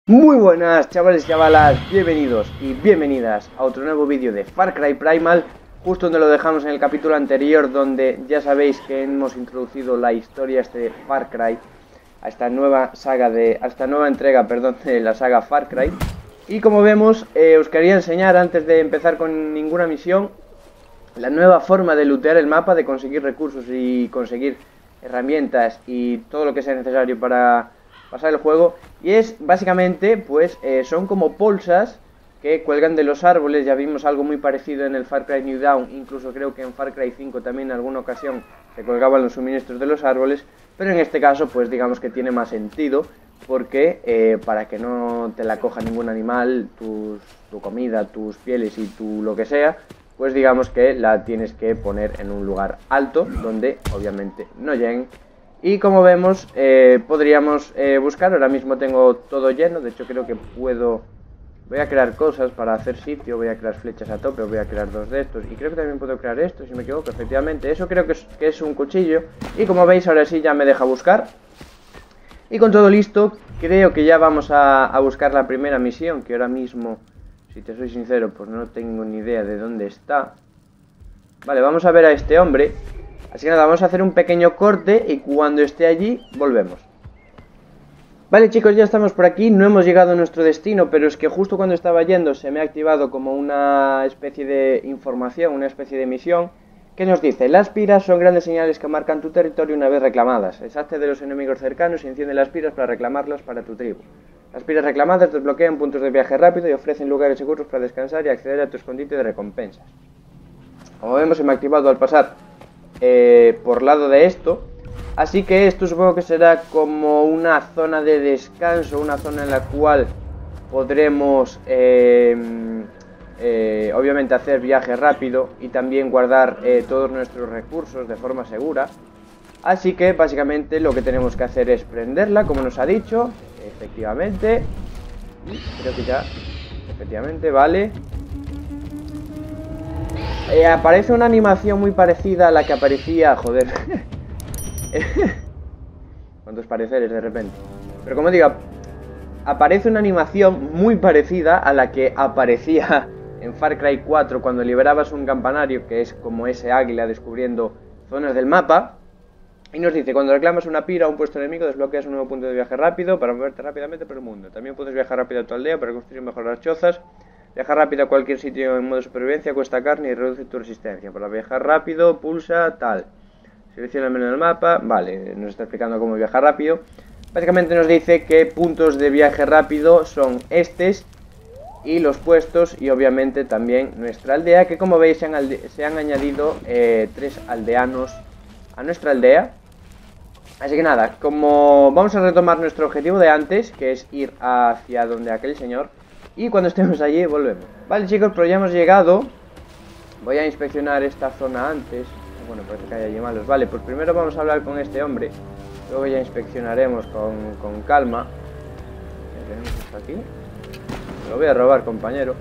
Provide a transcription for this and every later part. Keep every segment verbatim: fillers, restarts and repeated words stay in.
Muy buenas chavales y chavalas, bienvenidos y bienvenidas a otro nuevo vídeo de Far Cry Primal. Justo donde lo dejamos en el capítulo anterior, donde ya sabéis que hemos introducido la historia este de Far Cry a esta nueva saga de, a esta nueva entrega, perdón, de la saga Far Cry. Y como vemos, eh, os quería enseñar antes de empezar con ninguna misión la nueva forma de lootear el mapa, de conseguir recursos y conseguir herramientas y todo lo que sea necesario para pasar el juego. Y es básicamente, pues, eh, son como bolsas que cuelgan de los árboles. Ya vimos algo muy parecido en el Far Cry New Dawn, incluso creo que en Far Cry cinco también en alguna ocasión se colgaban los suministros de los árboles. Pero en este caso, pues digamos que tiene más sentido, porque eh, para que no te la coja ningún animal, tus, tu comida, tus pieles y tu lo que sea, pues digamos que la tienes que poner en un lugar alto, donde obviamente no lleguen. Y como vemos, eh, podríamos eh, buscar. Ahora mismo tengo todo lleno, de hecho creo que puedo... Voy a crear cosas para hacer sitio, voy a crear flechas a tope, voy a crear dos de estos. Y creo que también puedo crear esto, si me equivoco, efectivamente. Eso creo que es, que es un cuchillo. Y como veis, ahora sí ya me deja buscar. Y con todo listo, creo que ya vamos a, a buscar la primera misión, que ahora mismo, si te soy sincero, pues no tengo ni idea de dónde está. Vale, vamos a ver a este hombre. Así que nada, vamos a hacer un pequeño corte y cuando esté allí, volvemos. Vale chicos, ya estamos por aquí, no hemos llegado a nuestro destino, pero es que justo cuando estaba yendo se me ha activado como una especie de información, una especie de misión, que nos dice: las piras son grandes señales que marcan tu territorio una vez reclamadas. Deshazte de los enemigos cercanos y enciende las piras para reclamarlas para tu tribu. Las piras reclamadas desbloquean puntos de viaje rápido y ofrecen lugares seguros para descansar y acceder a tu escondite de recompensas. Como vemos, se me ha activado al pasar eh, por lado de esto. Así que esto supongo que será como una zona de descanso, una zona en la cual podremos eh, eh, obviamente hacer viaje rápido y también guardar eh, todos nuestros recursos de forma segura. Así que básicamente lo que tenemos que hacer es prenderla, como nos ha dicho, efectivamente. Creo que ya, efectivamente, vale. Eh, aparece una animación muy parecida a la que aparecía, joder. ¿Cuántos pareceres de repente? Pero como digo, aparece una animación muy parecida a la que aparecía en Far Cry cuatro cuando liberabas un campanario, que es como ese águila descubriendo zonas del mapa. Y nos dice: cuando reclamas una pira o un puesto enemigo, desbloqueas un nuevo punto de viaje rápido para moverte rápidamente por el mundo. También puedes viajar rápido a tu aldea para construir mejor las chozas. Viajar rápido a cualquier sitio en modo supervivencia cuesta carne y reduce tu resistencia. Para viajar rápido, pulsa tal. Selecciona el menú del mapa. Vale, nos está explicando cómo viajar rápido. Básicamente nos dice que puntos de viaje rápido son estos y los puestos, y obviamente también nuestra aldea, que como veis se han, se han añadido eh, tres aldeanos a nuestra aldea. Así que nada, como vamos a retomar nuestro objetivo de antes, que es ir hacia donde aquel señor, y cuando estemos allí volvemos. Vale chicos, pero ya hemos llegado. Voy a inspeccionar esta zona antes. Bueno, parece que hay allí malos. Vale, pues primero vamos a hablar con este hombre. Luego ya inspeccionaremos con, con calma. ¿Qué tenemos esto aquí? Me lo voy a robar, compañero.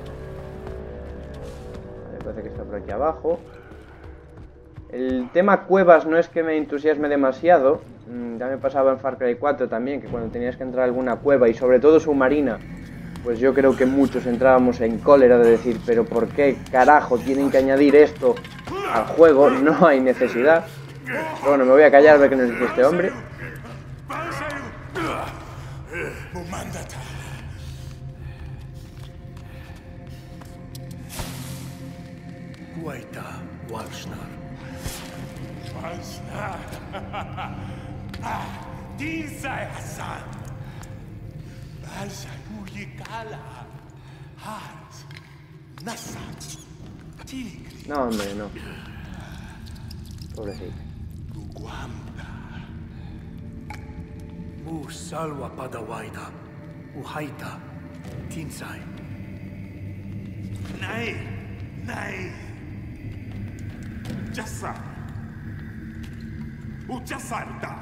Vale, parece que está por aquí abajo. El tema cuevas no es que me entusiasme demasiado. Ya me pasaba en Far Cry cuatro también, que cuando tenías que entrar a alguna cueva, y sobre todo submarina, pues yo creo que muchos entrábamos en cólera de decir: pero ¿por qué carajo tienen que añadir esto al juego? No hay necesidad. Pero bueno, me voy a callar a ver qué nos dice este hombre. No, hombre, no. Pobrecito. Salwa padawaida, uhaita, tinsai. Nay, nay. Jasa. Ujasarta.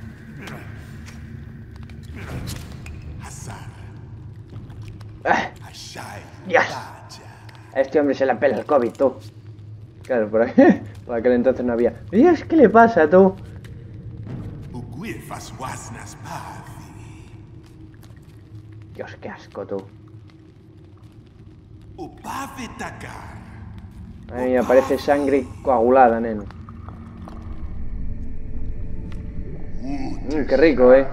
Hasar. Dios. A este hombre se la pela el COVID, tú. Claro, por, aquí, por aquel entonces no había. Dios, ¿qué le pasa, tú? Dios, qué asco, tú. Ay, me parece sangre coagulada, neno. Mm, qué rico, eh.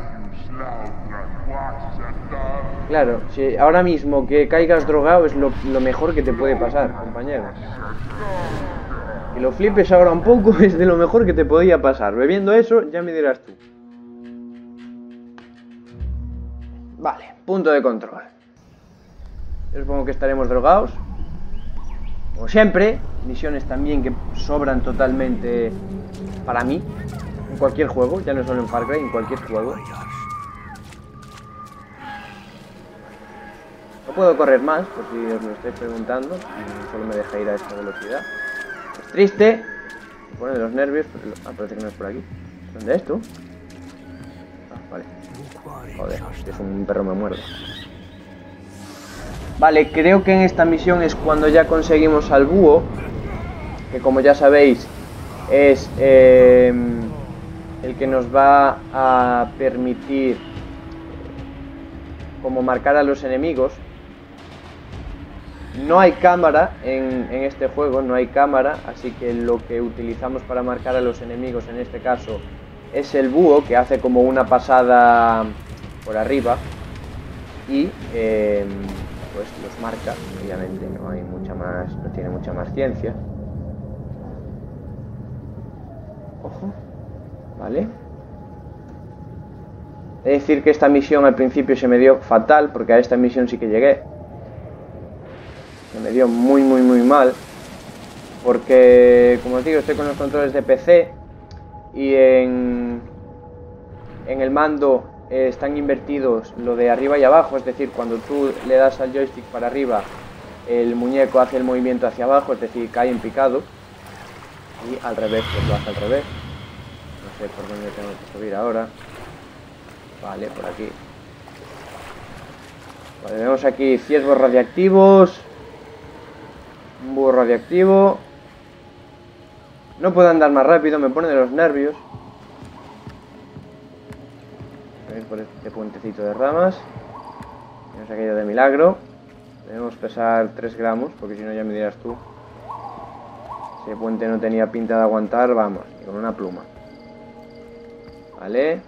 Claro, si ahora mismo que caigas drogado es lo, lo mejor que te puede pasar, compañero. Y lo flipes ahora un poco es de lo mejor que te podía pasar. Bebiendo eso, ya me dirás tú. Vale, punto de control. Yo supongo que estaremos drogados. Como siempre, misiones también que sobran totalmente para mí. En cualquier juego, ya no solo en Far Cry, en cualquier juego. No puedo correr más, por si os lo estáis preguntando. Solo me deja ir a esta velocidad. Es triste. Me pone de los nervios, pero ah, parece que no es por aquí. ¿Dónde es tú? Ah, vale. Joder, es un perro me muerde. Vale, creo que en esta misión es cuando ya conseguimos al búho. Que como ya sabéis, es eh, el que nos va a permitir como marcar a los enemigos. No hay cámara en, en este juego, no hay cámara, así que lo que utilizamos para marcar a los enemigos en este caso es el búho, que hace como una pasada por arriba y eh, pues los marca, obviamente no hay mucha más, no tiene mucha más ciencia. Ojo, vale. He de decir que esta misión al principio se me dio fatal, porque a esta misión sí que llegué. Se me dio muy muy muy mal, porque como os digo, estoy con los controles de P C y en, en el mando eh, están invertidos lo de arriba y abajo, es decir, cuando tú le das al joystick para arriba, el muñeco hace el movimiento hacia abajo, es decir, cae en picado, y al revés, pues lo hace al revés. No sé por dónde tengo que subir ahora. Vale, por aquí. Vale, vemos aquí ciervos radiactivos. Un búho radiactivo. No puedo andar más rápido, me pone de los nervios. A ver por este puentecito de ramas. Hemos caído de milagro. Debemos pesar tres gramos, porque si no ya me dirás tú. Ese puente no tenía pinta de aguantar, vamos, ni con una pluma. Vale.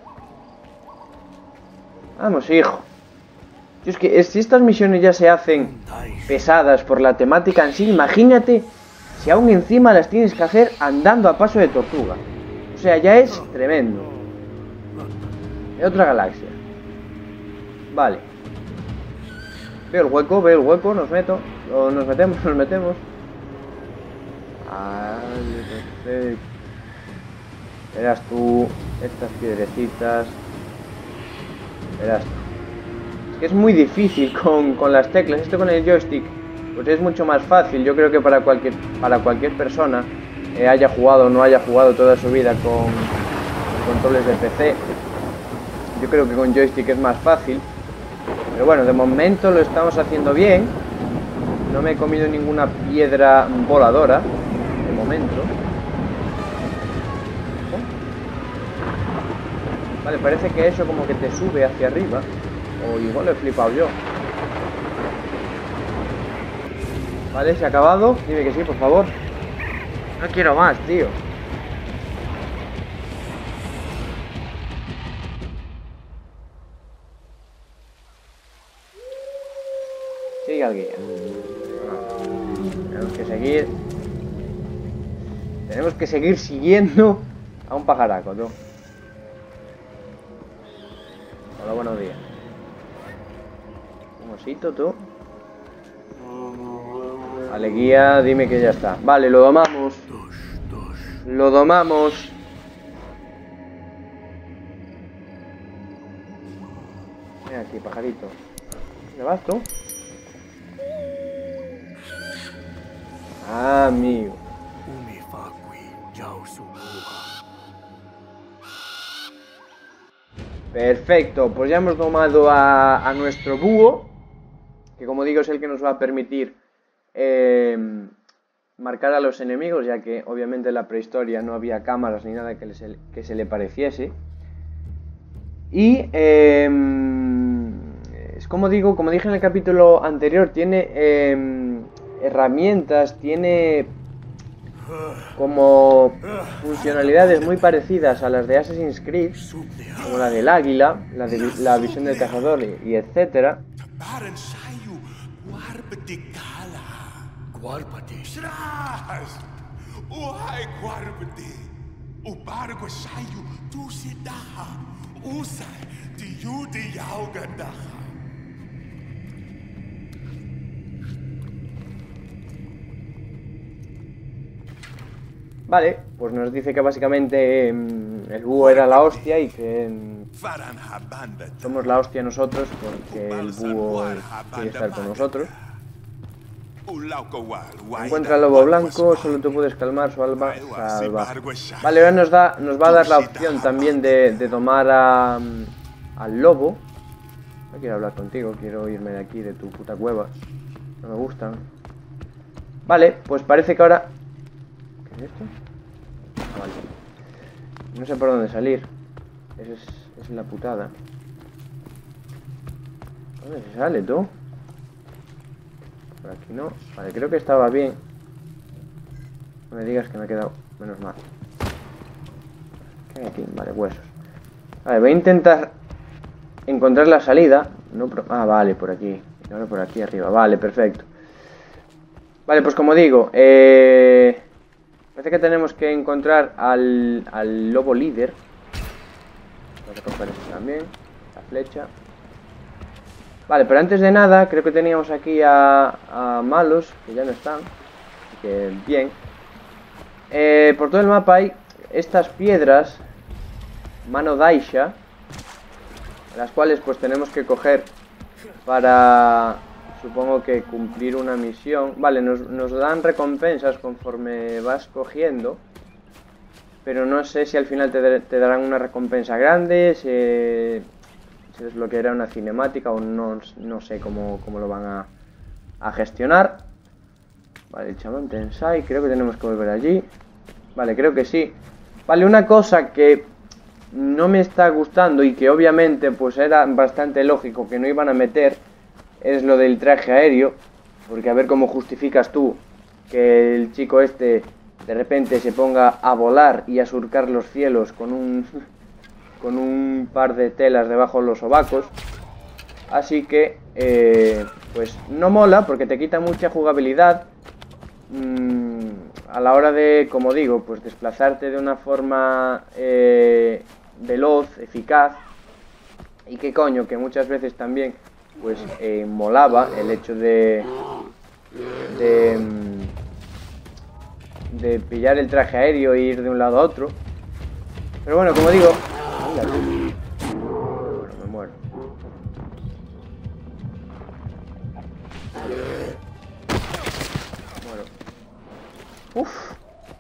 Vamos, hijo. Yo es que si estas misiones ya se hacen pesadas por la temática en sí, imagínate si aún encima las tienes que hacer andando a paso de tortuga. O sea, ya es tremendo. De otra galaxia. Vale. Veo el hueco, veo el hueco, nos meto. O nos metemos, nos metemos. Vale, perfecto. Verás tú estas piedrecitas. Verás tú. Es que es muy difícil con, con las teclas. Esto con el joystick pues es mucho más fácil. Yo creo que para cualquier, para cualquier persona eh, haya jugado o no haya jugado toda su vida con, con controles de P C, yo creo que con joystick es más fácil. Pero bueno, de momento lo estamos haciendo bien. No me he comido ninguna piedra voladora de momento. Vale, parece que eso como que te sube hacia arriba. O igual lo he flipado yo. Vale, se ha acabado. Dime que sí, por favor. No quiero más, tío. Sigue al guía. Tenemos que seguir. Tenemos que seguir siguiendo a un pajaraco, tú. Hola, buenos días. Un osito, tú. Vale, guía, dime que ya está. Vale, lo domamos. Lo domamos. Ven aquí, pajarito. ¿Dónde vas tú? Ah, amigo. Perfecto, pues ya hemos domado a, a nuestro búho, que como digo es el que nos va a permitir eh, marcar a los enemigos, ya que obviamente en la prehistoria no había cámaras ni nada que, les, que se le pareciese. Y eh, como digo, como dije en el capítulo anterior, tiene eh, herramientas, tiene como funcionalidades muy parecidas a las de Assassin's Creed, como la del águila, la de la visión del cazador y, y etcétera. Vale, pues nos dice que básicamente mmm, el búho era la hostia y que mmm, somos la hostia nosotros porque el búho quiere estar con nosotros. Encuentra al lobo blanco, solo tú puedes calmar su alma salvaje. Vale, ahora nos, da, nos va a dar la opción también de, de tomar a, al lobo. No quiero hablar contigo, quiero irme de aquí, de tu puta cueva. No me gustan. Vale, pues parece que ahora... ¿Qué es esto? Ah, vale. No sé por dónde salir. Esa es, es la putada. ¿Dónde se sale, tú? Por aquí no. Vale, creo que estaba bien. No me digas que me he quedado. Menos mal. ¿Qué hay aquí? Vale, huesos. Vale, voy a intentar encontrar la salida. No pro... Ah, vale, por aquí. Y ahora por aquí arriba. Vale, perfecto. Vale, pues como digo, eh... parece que tenemos que encontrar al, al lobo líder. Vamos a coger esto también. La flecha. Vale, pero antes de nada, creo que teníamos aquí a, a malos, que ya no están. Así que bien. Eh, por todo el mapa hay estas piedras, Mano Daisha, las cuales pues tenemos que coger para, supongo que cumplir una misión. Vale, nos, nos dan recompensas conforme vas cogiendo, pero no sé si al final te, te darán una recompensa grande, si... se desbloqueará una cinemática o no, no sé cómo, cómo lo van a, a gestionar. Vale, el chamán Tensai, creo que tenemos que volver allí. Vale, creo que sí. Vale, una cosa que no me está gustando y que obviamente pues era bastante lógico que no iban a meter es lo del traje aéreo, porque a ver cómo justificas tú que el chico este de repente se ponga a volar y a surcar los cielos con un... con un par de telas debajo de los sobacos. Así que eh, pues no mola porque te quita mucha jugabilidad mmm, a la hora de, como digo, pues desplazarte de una forma eh, veloz, eficaz. Y que coño, que muchas veces también pues eh, molaba el hecho de de, de pillar el traje aéreo e ir de un lado a otro. Pero bueno, como digo, bueno, me muero. Muero. Uff.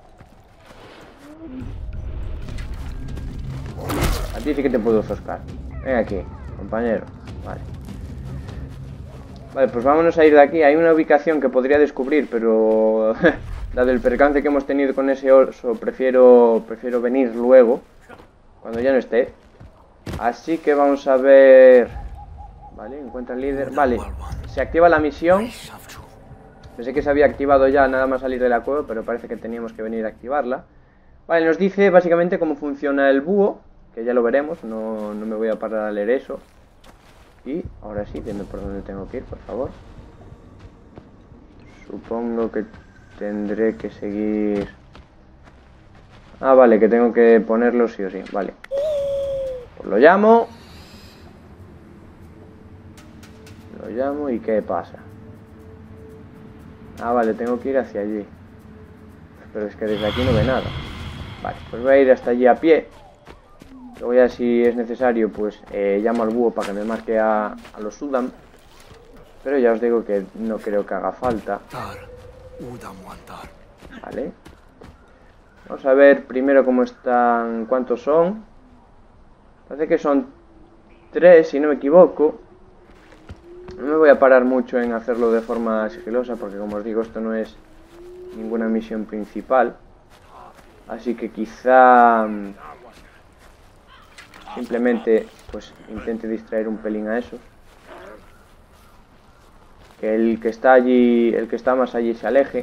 A ti sí que te puedo zoscar. Ven aquí, compañero. Vale. Vale, pues vámonos a ir de aquí. Hay una ubicación que podría descubrir, pero dado el percance que hemos tenido con ese oso, prefiero, prefiero venir luego, cuando ya no esté. Así que vamos a ver. Vale, encuentra el líder. Vale, se activa la misión. Pensé que se había activado ya nada más salir de la cueva, pero parece que teníamos que venir a activarla. Vale, nos dice básicamente cómo funciona el búho, que ya lo veremos, no, no me voy a parar a leer eso. Y ahora sí, dime por dónde tengo que ir, por favor. Supongo que tendré que seguir... Ah, vale, que tengo que ponerlo sí o sí, vale. Pues lo llamo. Lo llamo y ¿qué pasa? Ah, vale, tengo que ir hacia allí. Pero es que desde aquí no ve nada. Vale, pues voy a ir hasta allí a pie. Luego ya si es necesario, pues eh, llamo al búho para que me marque a, a los Udam. Pero ya os digo que no creo que haga falta. Vale. Vamos a ver primero cómo están, cuántos son. Parece que son tres, si no me equivoco. No me voy a parar mucho en hacerlo de forma sigilosa, porque como os digo, esto no es ninguna misión principal. Así que quizá simplemente pues intente distraer un pelín a esos. que el que está allí, el que está más allí se aleje.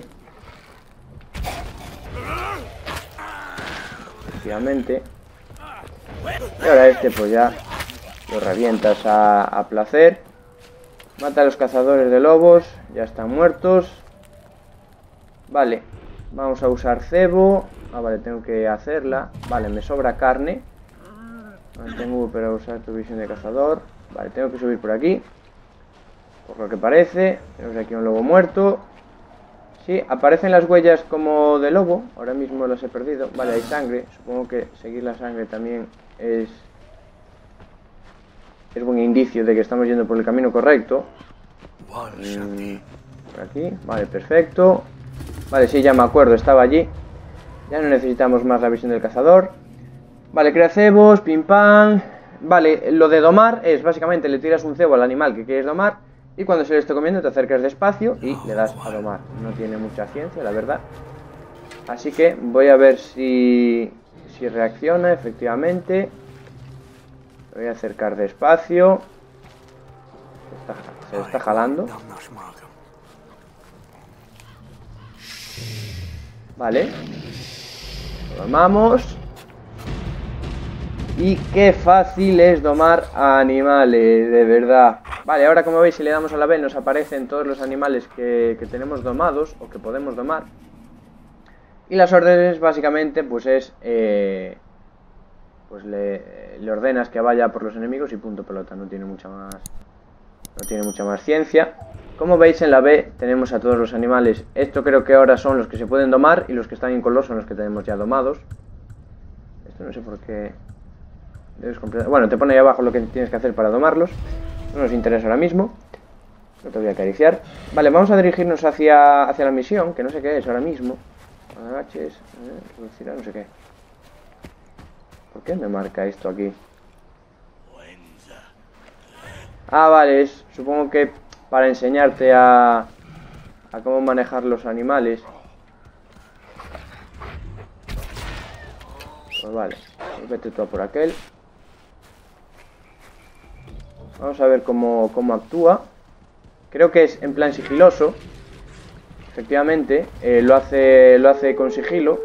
Efectivamente. Y ahora este pues ya lo revientas a, a placer. Mata a los cazadores de lobos, ya están muertos. Vale, vamos a usar cebo. Ah, vale, tengo que hacerla. Vale, me sobra carne. No tengo para usar tu visión de cazador. Vale, tengo que subir por aquí. Por lo que parece, tenemos aquí un lobo muerto. Sí, aparecen las huellas como de lobo. Ahora mismo las he perdido. Vale, hay sangre. Supongo que seguir la sangre también es... Es buen indicio de que estamos yendo por el camino correcto. Mm, por aquí, vale, perfecto. Vale, sí, ya me acuerdo, estaba allí. Ya no necesitamos más la visión del cazador. Vale, crea cebos, pim pam. Vale, lo de domar es básicamente le tiras un cebo al animal que quieres domar y cuando se lo esté comiendo te acercas despacio y le das a domar. No tiene mucha ciencia, la verdad. Así que voy a ver si, si reacciona efectivamente. Me voy a acercar despacio. Se está, se está jalando. Vale. Lo domamos. Y qué fácil es domar a animales, de verdad. Vale, ahora como veis, si le damos a la B nos aparecen todos los animales que, que tenemos domados o que podemos domar. Y las órdenes básicamente pues es... Eh, pues le, le ordenas que vaya por los enemigos y punto pelota. No tiene mucha más... No tiene mucha más ciencia. Como veis en la B tenemos a todos los animales. Esto creo que ahora son los que se pueden domar y los que están en color son los que tenemos ya domados. Esto no sé por qué... Debes completar... Bueno, te pone ahí abajo lo que tienes que hacer para domarlos. No nos interesa ahora mismo. No te voy a acariciar. Vale, vamos a dirigirnos hacia, hacia la misión, que no sé qué es ahora mismo. Agaches, eh, reducirá, no sé qué. ¿Por qué me marca esto aquí? Ah, vale, es, supongo que para enseñarte a, a cómo manejar los animales. Pues vale, pues vete tú a por aquel. Vamos a ver cómo, cómo actúa. Creo que es en plan sigiloso. Efectivamente, eh, lo hace, lo hace con sigilo.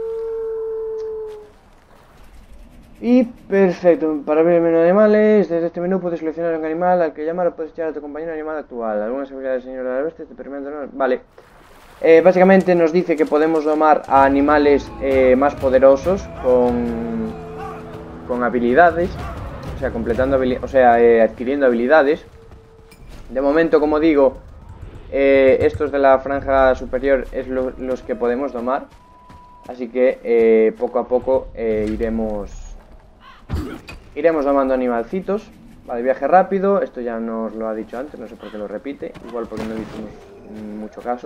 Y perfecto, para ver el menú de animales, desde este menú puedes seleccionar un animal al que llamar o puedes echar a tu compañero animal actual. Algunas habilidades del señor de la bestia te permiten... Vale. Eh, básicamente nos dice que podemos domar a animales eh, más poderosos con, con habilidades. O sea, completando habilidades, o sea, eh, adquiriendo habilidades. De momento, como digo, eh, estos de la franja superior es lo, los que podemos domar. Así que eh, poco a poco eh, iremos... Iremos domando animalcitos. Vale, viaje rápido. Esto ya nos lo ha dicho antes, no sé por qué lo repite. Igual porque no le hicimos mucho caso.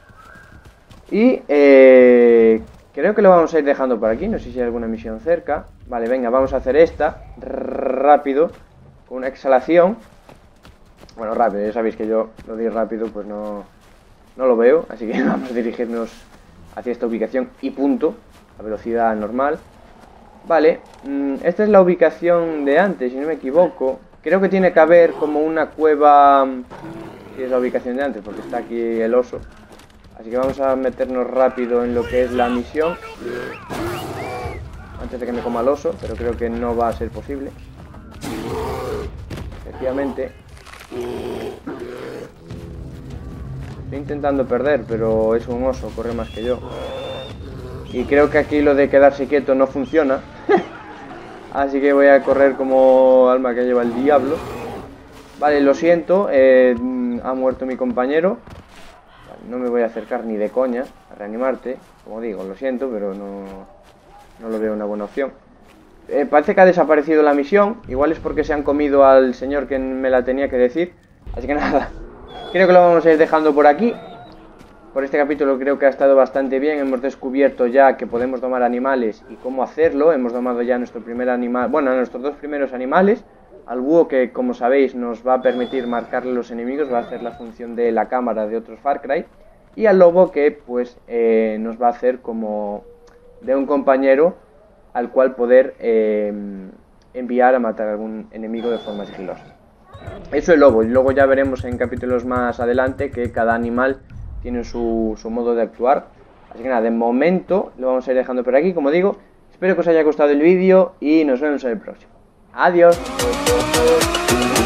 Y eh, creo que lo vamos a ir dejando por aquí. No sé si hay alguna misión cerca. Vale, venga, vamos a hacer esta rápido, con una exhalación. Bueno, rápido, ya sabéis que yo lo di rápido, pues no, no lo veo. Así que vamos a dirigirnos hacia esta ubicación y punto, a velocidad normal. Vale, esta es la ubicación de antes, si no me equivoco. Creo que tiene que haber como una cueva. Sí, es la ubicación de antes, porque está aquí el oso. Así que vamos a meternos rápido en lo que es la misión, antes de que me coma el oso, pero creo que no va a ser posible. Efectivamente. Estoy intentando perder, pero es un oso, corre más que yo. Y creo que aquí lo de quedarse quieto no funciona. Así que voy a correr como alma que lleva el diablo. Vale, lo siento, eh, ha muerto mi compañero. Vale, no me voy a acercar ni de coña a reanimarte. Como digo, lo siento, pero no, no lo veo una buena opción. Eh, parece que ha desaparecido la misión. Igual es porque se han comido al señor que me la tenía que decir. Así que nada, creo que lo vamos a ir dejando por aquí. Por este capítulo creo que ha estado bastante bien. Hemos descubierto ya que podemos domar animales y cómo hacerlo. Hemos domado ya nuestro primer animal, bueno, nuestros dos primeros animales. Al búho, que como sabéis nos va a permitir marcarle los enemigos, va a hacer la función de la cámara de otros Far Cry. Y al lobo, que pues eh, nos va a hacer como de un compañero al cual poder eh, enviar a matar a algún enemigo de forma sigilosa. Eso es lobo, y luego ya veremos en capítulos más adelante que cada animal tiene su, su modo de actuar. Así que nada, de momento lo vamos a ir dejando por aquí, como digo. Espero que os haya gustado el vídeo y nos vemos en el próximo. Adiós.